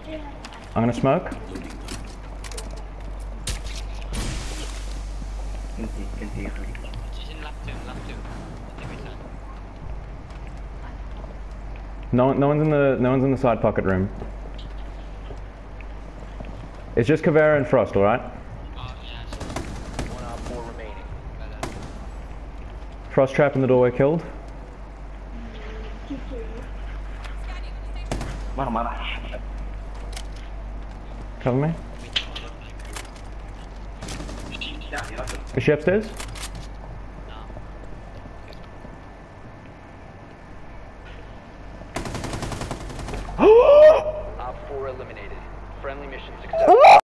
I'm gonna smoke. No one's in the side pocket room. It's just Caveira and Frost, all right? One out, 4 remaining. Frost trap in the doorway killed. Cover me. Is she upstairs?